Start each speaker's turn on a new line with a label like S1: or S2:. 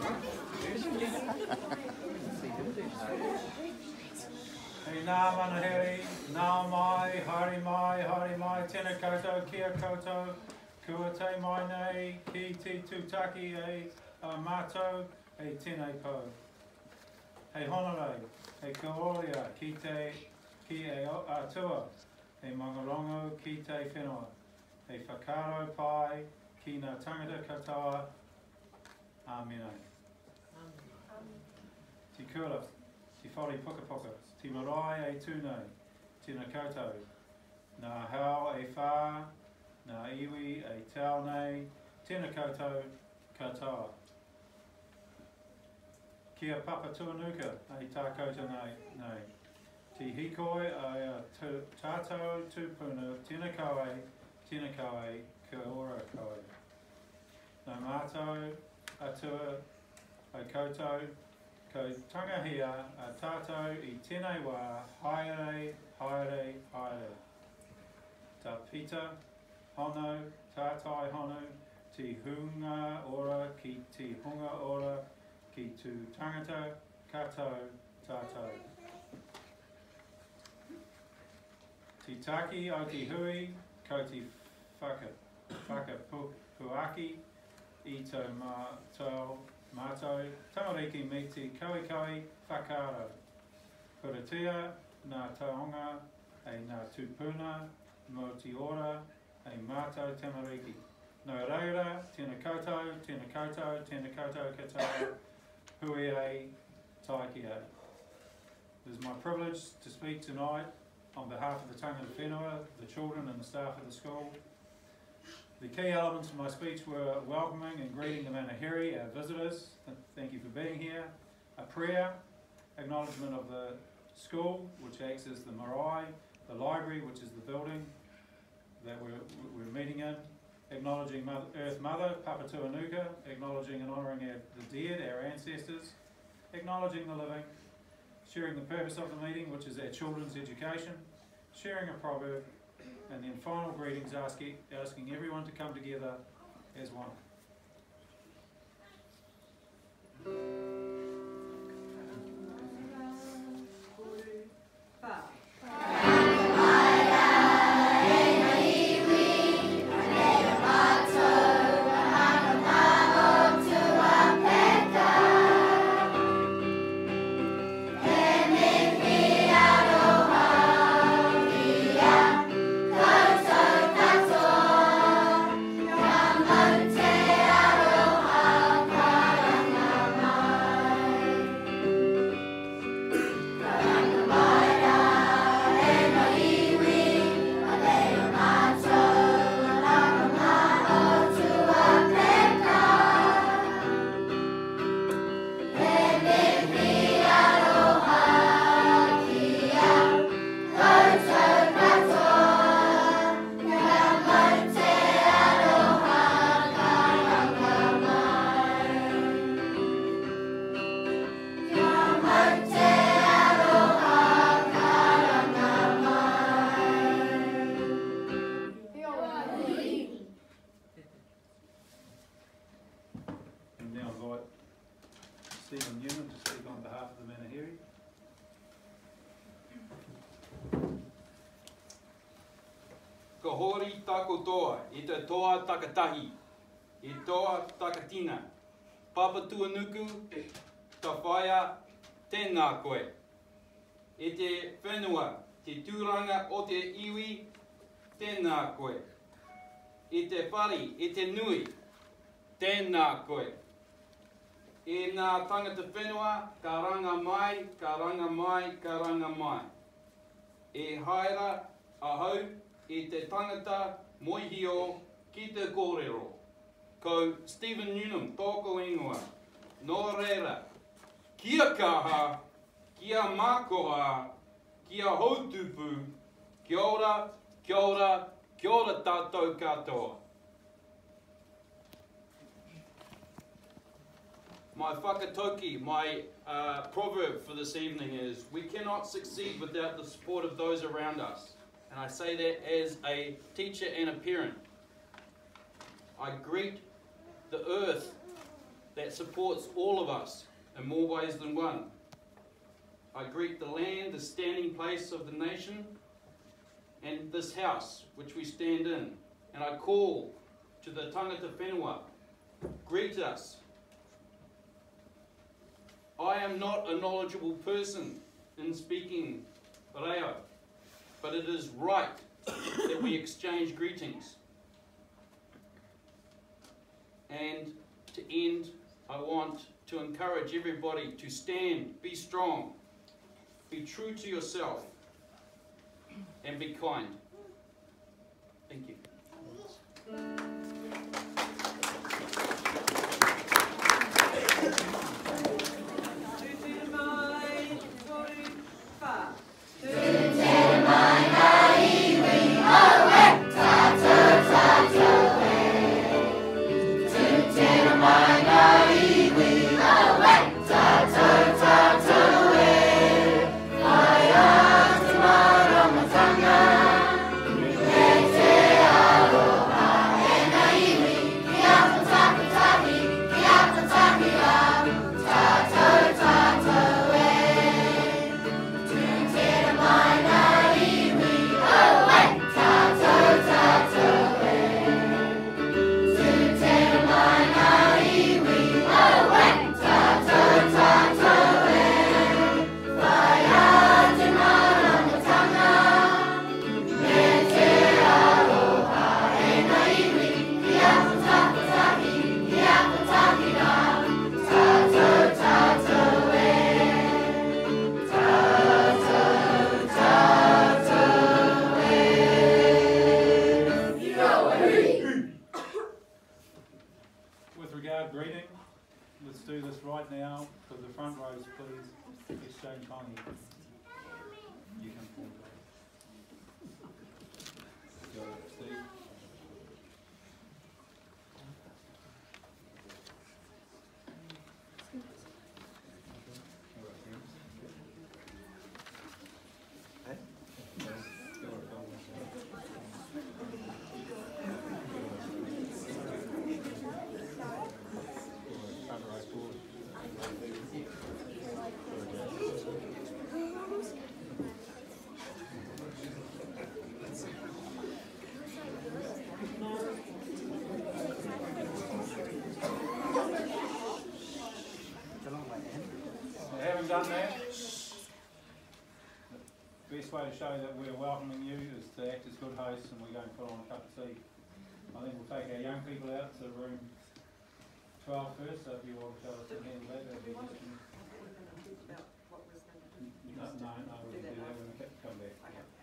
S1: Hei nā manaheri, nā mai, haere mai, tēnā koutou, kia koutou, kua te mai nei, ki te tūtaki e mātou, e tēnei pou. Hei honorei, hei kaoria, ki e atua, hei mangarongo, ki te whenua, hei whakaro pai, ki ngā tangata katoa, amenei. Ti kura, ti whare pukapuka, ti marae e tūnei, tēnā koutou, nā hao e whā, nā iwi e tau nei, tēnā koutou katoa. Kia papa tuanuka e tā koutou nei. Ti hikoi a tātou tūpuna, tēnā koe, kia ora koe. Nā mātou atua o koutou, ko tangahia a tātou I tēnei wā, haere. Tā pita hono, tātai hono, ti hunga ora ki ti hunga ora, ki tu tangata katou tātou. Ti taki o ti hui, ko ti whakapuaki I tō mātou, tamariki me te kaui whakaro. Kuratia, nā taonga, e nā tūpuna, mo te ora, e mātou tamariki. Nō reira, tēnā koutou katoa, hui e taiki e. It is my privilege to speak tonight on behalf of the tangata whenua, the children and the staff of the school. The key elements of my speech were welcoming and greeting the manaheri, our visitors. Thank you for being here. A prayer, acknowledgement of the school, which acts as the marae, the library, which is the building that we're meeting in, acknowledging Earth Mother, Papa Tuanuka, acknowledging and honouring the dead, our ancestors, acknowledging the living, sharing the purpose of the meeting, which is our children's education, sharing a proverb, and then final greetings asking everyone to come together as one. Stephen Newman to speak on behalf of the manaheri.
S2: Ka hori tako toa, I te toa takatahi, I toa takatina. Papa Tuanuku, ta whaia, tēnā koe. I te whenua, te tūranga o te iwi, tēnā koe. I te whari, I te nui, tēnā koe. I nā tangata whenua, ka ranga mai. E haera, ahau, I te tangata moihio ki te kōrero. Ko Stephen Newnham, tōko ingoa. Nō reira, kia kaha, kia mākoa, kia hautupu, kia ora tātou katoa. My whakatauki, my proverb for this evening is, we cannot succeed without the support of those around us. And I say that as a teacher and a parent. I greet the earth that supports all of us in more ways than one. I greet the land, the standing place of the nation, and this house which we stand in. And I call to the tangata whenua, greet us. I am not a knowledgeable person in speaking reo, but it is right that we exchange greetings. And to end, I want to encourage everybody to stand, be strong, be true to yourself, and be kind. Thank you.
S1: Greeting. Let's do this right now. For the front rows, please exchange honey. You can pull it. Go, Steve. Done that. The best way to show that we're welcoming you is to act as good hosts, and we're going to put on a cup of tea. I think we'll take our young people out to room 12 first, so if you want to show us the handle that, that'd be interesting. No, we'll do that when we come back.